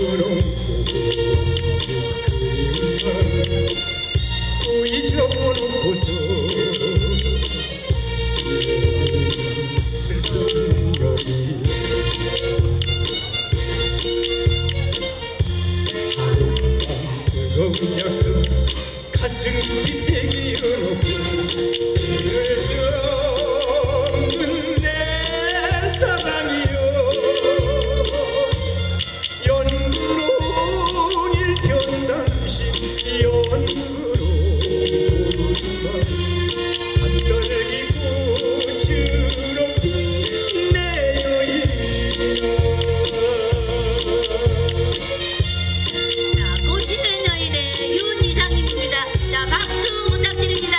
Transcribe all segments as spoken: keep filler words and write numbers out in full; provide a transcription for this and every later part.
연분홍 그리움만 또 잊어놓고서 슬픈 여기 하룻밤 뜨거운 약속 가슴 깊이 새기어놓고 잊을 수 없는 내 사랑이여 연분홍 일편 당신 연분홍 한떨기 꽃으로 핀 내 여인아. 자, 꽃 피는 여인의 윤이상님입니다. 자, 박수 부탁드립니다.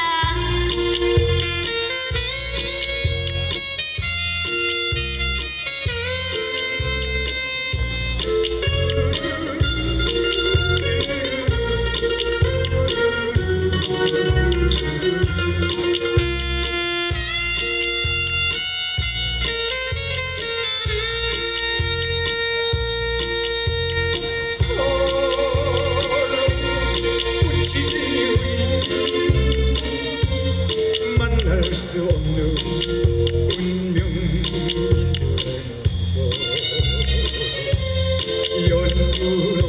만날 수 없는 운명이 되어서 연분홍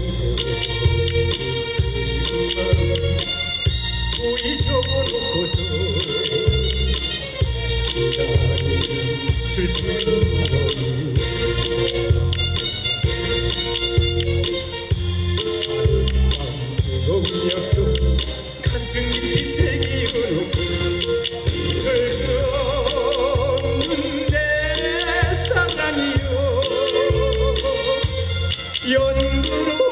또 잊어놓고서 기다리는 슬픈 여인 하룻밤 뜨거운 약속 가슴 깊이 새기어놓고 잊을 수 없는 내 사랑이여 연분홍